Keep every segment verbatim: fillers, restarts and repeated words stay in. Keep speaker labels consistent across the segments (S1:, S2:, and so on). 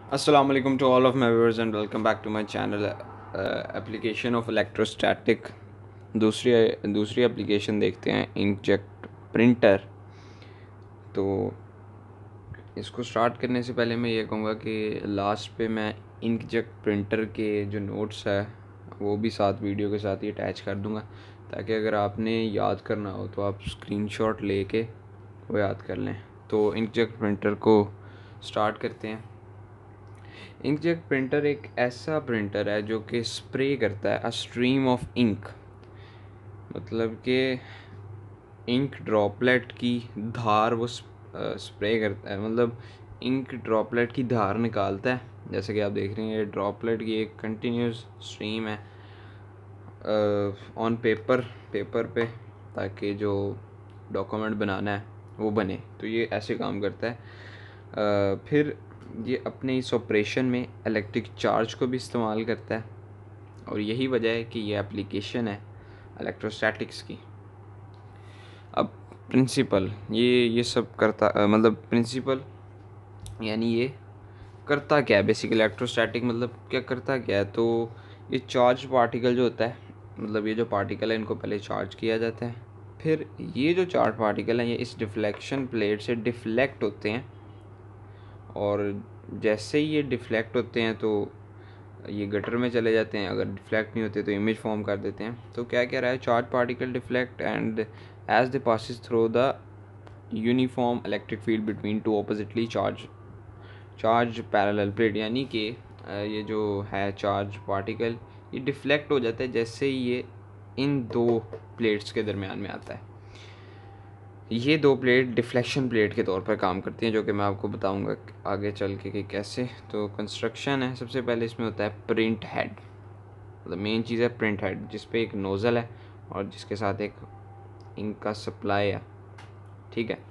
S1: Assalamu alaikum to all of my viewers and welcome back to my channel. Application of electrostatic दूसरी दूसरी application देखते हैं, inkjet printer. तो इसको start करने से पहले मैं ये कहूँगा कि लास्ट पे मैं इंकजेट प्रिंटर के जो नोट्स है वो भी साथ वीडियो के साथ ही अटैच कर दूँगा, ताकि अगर आपने याद करना हो तो आप स्क्रीनशॉट लेके वो याद कर लें। तो इंकजेट प्रिंटर को स्टार्ट करते हैं। इंकजेट प्रिंटर एक ऐसा प्रिंटर है जो कि स्प्रे करता है अ स्ट्रीम ऑफ इंक, मतलब कि इंक ड्रॉपलेट की धार वो स्प्रे करता है, मतलब इंक ड्रॉपलेट की धार निकालता है। जैसे कि आप देख रहे हैं ये ड्रॉपलेट की एक कंटिन्यूस स्ट्रीम है ऑन पेपर पेपर पे, ताकि जो डॉक्यूमेंट बनाना है वो बने। तो ये ऐसे काम करता है। uh, फिर ये अपने इस ऑपरेशन में इलेक्ट्रिक चार्ज को भी इस्तेमाल करता है, और यही वजह है कि ये एप्लीकेशन है इलेक्ट्रोस्टैटिक्स की। अब प्रिंसिपल ये ये सब करता uh, मतलब प्रिंसिपल यानी ये करता क्या है बेसिकली। इलेक्ट्रोस्टैटिक मतलब क्या करता क्या है, तो ये चार्ज पार्टिकल जो होता है, मतलब ये जो पार्टिकल है इनको पहले चार्ज किया जाता है, फिर ये जो चार्ज पार्टिकल हैं ये इस डिफ्लेक्शन प्लेट से डिफ्लेक्ट होते हैं, और जैसे ही ये डिफ्लेक्ट होते हैं तो ये गटर में चले जाते हैं। अगर डिफ्लेक्ट नहीं होते तो इमेज फॉर्म कर देते हैं। तो क्या कह रहा है, charge particle deflect and as they passes through the uniform electric field between two oppositely charge charge parallel plate, यानी कि ये जो है चार्ज पार्टिकल ये डिफ्लेक्ट हो जाता है जैसे ही ये इन दो प्लेट्स के दरमियान में आता है। ये दो प्लेट डिफ्लेक्शन प्लेट के तौर पर काम करती हैं, जो कि मैं आपको बताऊंगा आगे चल के कि कैसे। तो कंस्ट्रक्शन है, सबसे पहले इसमें होता है प्रिंट हेड, मतलब मेन चीज़ है प्रिंट हेड, जिस पे एक नोज़ल है और जिसके साथ एक इंक का सप्लाई है। ठीक है,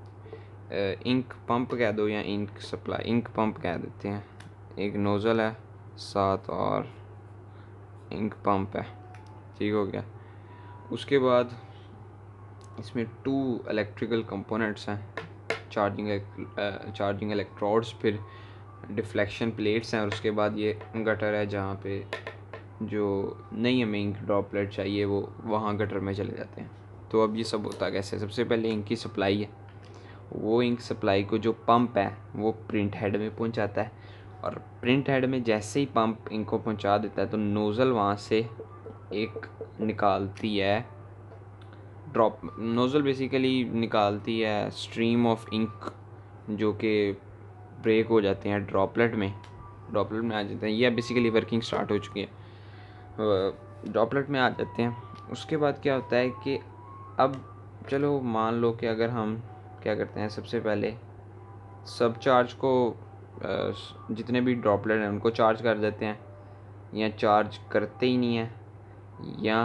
S1: इंक पंप कह दो या इंक सप्लाई, इंक पंप कह देते हैं। एक नोज़ल है साथ और इंक पंप है, ठीक हो गया। उसके बाद इसमें टू इलेक्ट्रिकल कंपोनेंट्स हैं, चार्जिंग चार्जिंग इलेक्ट्रोड्स, फिर डिफ्लेक्शन प्लेट्स हैं, और उसके बाद ये गटर है जहाँ पे जो नहीं हमें इंक ड्रॉपलेट चाहिए वो वहाँ गटर में चले जाते हैं। तो अब ये सब होता कैसे, सबसे पहले इंक की सप्लाई है, वो इंक सप्लाई को जो पंप है वो प्रिंट हेड में पहुंचाता है, और प्रिंट हेड में जैसे ही पंप इंक को पहुंचा देता है तो नोज़ल वहाँ से एक निकालती है ड्रॉप नोज़ल बेसिकली निकालती है स्ट्रीम ऑफ इंक, जो कि ब्रेक हो जाते हैं ड्रॉपलेट में ड्रॉपलेट में आ जाते हैं। ये बेसिकली वर्किंग स्टार्ट हो चुकी है, ड्रॉपलेट में आ जाते हैं। उसके बाद क्या होता है कि अब चलो मान लो कि अगर हम क्या करते हैं, सबसे पहले सब चार्ज को जितने भी ड्रॉपलेट हैं उनको चार्ज कर देते हैं, या चार्ज करते ही नहीं है, या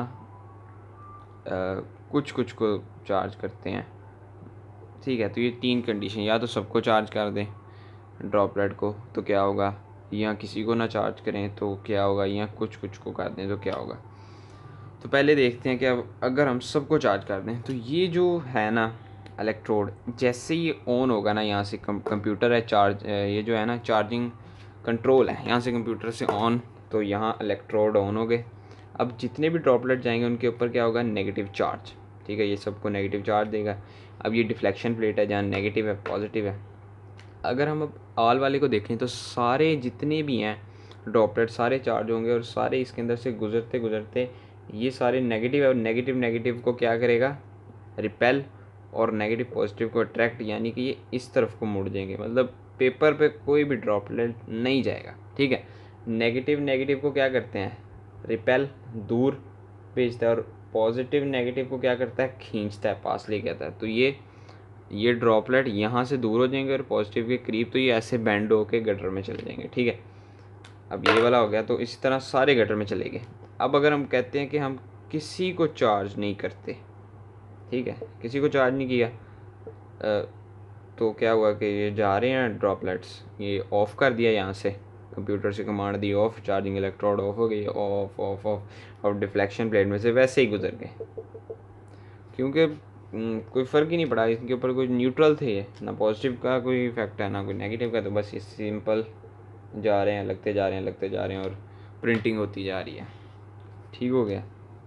S1: कुछ कुछ को चार्ज करते हैं। ठीक है, तो ये तीन कंडीशन, या तो सबको चार्ज कर दें ड्रॉपलेट को तो क्या होगा, या किसी को ना चार्ज करें तो क्या होगा, या कुछ कुछ को कर दें तो क्या होगा। तो पहले देखते हैं कि अब अगर हम सबको चार्ज कर दें तो ये जो है ना इलेक्ट्रोड, जैसे ये ऑन होगा ना, यहाँ से कंप्यूटर है चार्ज, ये जो है ना चार्जिंग कंट्रोल है, यहाँ से कंप्यूटर से ऑन, तो यहाँ इलेक्ट्रोड ऑन हो गए। अब जितने भी ड्रॉपलेट जाएंगे उनके ऊपर क्या होगा, नेगेटिव चार्ज। ठीक है, ये सबको नेगेटिव चार्ज देगा। अब ये डिफ्लेक्शन प्लेट है जहाँ नेगेटिव है पॉजिटिव है। अगर हम अब ऑल वाले को देखें तो सारे जितने भी हैं ड्रॉपलेट सारे चार्ज होंगे, और सारे इसके अंदर से गुजरते गुजरते ये सारे नेगेटिव है, और नेगेटिव नेगेटिव को क्या करेगा, रिपेल, और नेगेटिव पॉजिटिव को अट्रैक्ट, यानी कि ये इस तरफ को मुड़ जाएंगे, मतलब पेपर पे कोई भी ड्रॉपलेट नहीं जाएगा। ठीक है, नेगेटिव नेगेटिव को क्या करते हैं, रिपेल, दूर भेजता है, और पॉजिटिव नेगेटिव को क्या करता है, खींचता है, पास लेके आता है। तो ये ये ड्रॉपलेट यहाँ से दूर हो जाएंगे और पॉजिटिव के करीब, तो ये ऐसे बैंड होके गटर में चले जाएंगे। ठीक है, अब ये वाला हो गया, तो इसी तरह सारे गटर में चले गए। अब अगर हम कहते हैं कि हम किसी को चार्ज नहीं करते, ठीक है, किसी को चार्ज नहीं किया, तो क्या हुआ कि ये जा रहे हैं ड्रॉपलेट्स, ये ऑफ़ कर दिया, यहाँ से कंप्यूटर से कमांड दी ऑफ, चार्जिंग इलेक्ट्रोड ऑफ हो गई, ऑफ ऑफ ऑफ, और डिफ्लेक्शन प्लेट में से वैसे ही गुजर गए, क्योंकि कोई फ़र्क ही नहीं पड़ा, इनके ऊपर कोई न्यूट्रल थे, ना पॉजिटिव का कोई इफेक्ट है ना कोई नेगेटिव का, तो बस ये सिंपल जा रहे हैं, लगते जा रहे हैं, लगते जा रहे हैं और प्रिंटिंग होती जा रही है। ठीक हो गया।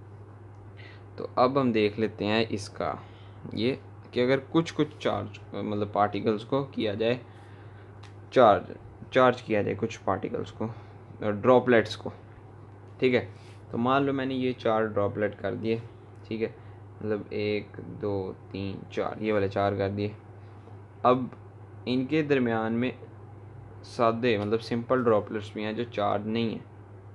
S1: तो अब हम देख लेते हैं इसका ये कि अगर कुछ कुछ चार्ज मतलब पार्टिकल्स को किया जाए चार्ज चार्ज किया जाए कुछ पार्टिकल्स को, ड्रॉपलेट्स को। ठीक है, तो मान लो मैंने ये चार ड्रॉपलेट कर दिए। ठीक है, मतलब एक दो तीन चार, ये वाले चार कर दिए। अब इनके दरमियान में सादे मतलब सिंपल ड्रॉपलेट्स भी हैं जो चार्ज नहीं है।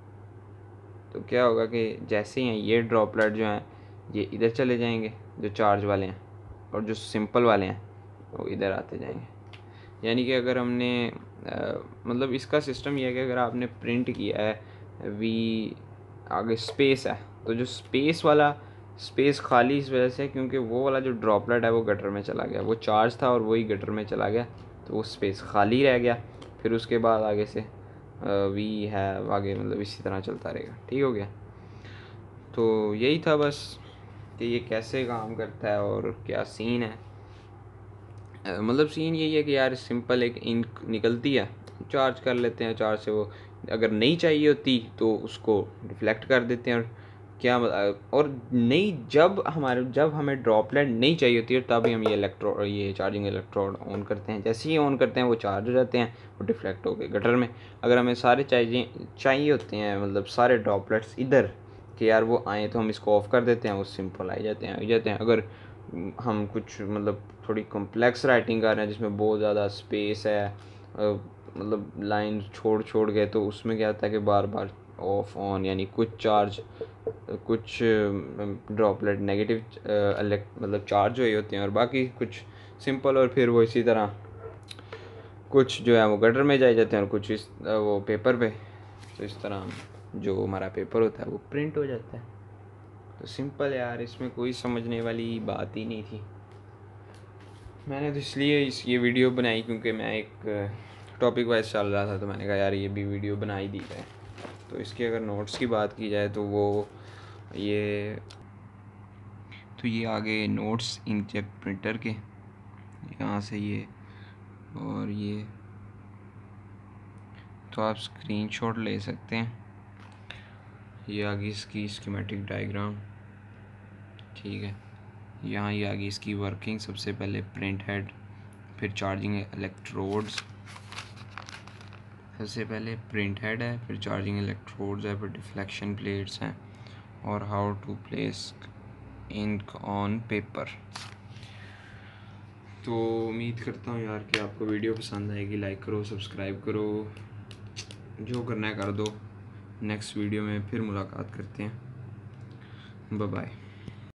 S1: तो क्या होगा कि जैसे ही ये ड्रॉपलेट जो हैं ये इधर चले जाएंगे जो चार्ज वाले हैं, और जो सिंपल वाले हैं वो इधर आते जाएंगे। यानी कि अगर हमने आ, मतलब इसका सिस्टम ये है कि अगर आपने प्रिंट किया है वी आगे स्पेस है, तो जो स्पेस वाला स्पेस खाली इस वजह से क्योंकि वो वाला जो ड्रॉपलेट है वो गटर में चला गया, वो चार्ज था और वही गटर में चला गया, तो वो स्पेस खाली रह गया। फिर उसके बाद आगे से वी है आगे मतलब इसी तरह चलता रहेगा। ठीक हो गया। तो यही था बस कि ये कैसे काम करता है और क्या सीन है। मतलब सीन यही है कि यार सिंपल एक इंक निकलती है, चार्ज कर लेते हैं, चार्ज से वो अगर नहीं चाहिए होती तो उसको रिफ्लेक्ट कर देते हैं। और क्या और नहीं जब हमारे जब हमें ड्रॉपलेट नहीं चाहिए होती है तभी हम ये इलेक्ट्रो ये चार्जिंग इलेक्ट्रोड ऑन करते हैं। जैसे ही ऑन करते हैं वो चार्ज हो जाते हैं, वो डिफ्लेक्ट हो गए गटर में। अगर हमें सारे चाहिए चाहिए होते हैं मतलब सारे ड्रॉपलेट्स इधर कि यार वो आए तो हम इसको ऑफ़ कर देते हैं, वो सिंपल आ जाते हैं आ जाते हैं। अगर हम कुछ मतलब थोड़ी कॉम्प्लेक्स राइटिंग कर रहे हैं जिसमें बहुत ज़्यादा स्पेस है मतलब लाइन छोड़ छोड़ गए, तो उसमें क्या होता है कि बार बार ऑफ ऑन, यानी कुछ चार्ज कुछ ड्रॉपलेट नेगेटिव मतलब चार्ज हुए होते हैं और बाकी कुछ सिंपल, और फिर वो इसी तरह कुछ जो है वो गटर में जाए जाते हैं और कुछ इस वो पेपर पे। तो इस तरह जो हमारा पेपर होता है वो प्रिंट हो जाता है। तो सिंपल यार, इसमें कोई समझने वाली बात ही नहीं थी। मैंने तो इसलिए इस ये वीडियो बनाई क्योंकि मैं एक टॉपिक वाइज चल रहा था, तो मैंने कहा यार ये भी वीडियो बना ही दी जाए। तो इसके अगर नोट्स की बात की जाए तो वो ये तो ये आगे नोट्स इंकजेट प्रिंटर के यहाँ से ये और ये, तो आप स्क्रीनशॉट ले सकते हैं। ये आगे इसकी स्कीमेटिक डायग्राम। ठीक है, यहाँ ये आगे इसकी वर्किंग, सबसे पहले प्रिंट हेड, फिर चार्जिंग इलेक्ट्रोड्स, सबसे पहले प्रिंट हेड है, फिर चार्जिंग इलेक्ट्रोड्स है, फिर डिफ्लेक्शन प्लेट्स हैं, और how to place ink on paper. तो उम्मीद करता हूँ यार कि आपको वीडियो पसंद आएगी। लाइक करो, सब्सक्राइब करो, जो करना है कर दो। नेक्स्ट वीडियो में फिर मुलाकात करते हैं। Bye bye.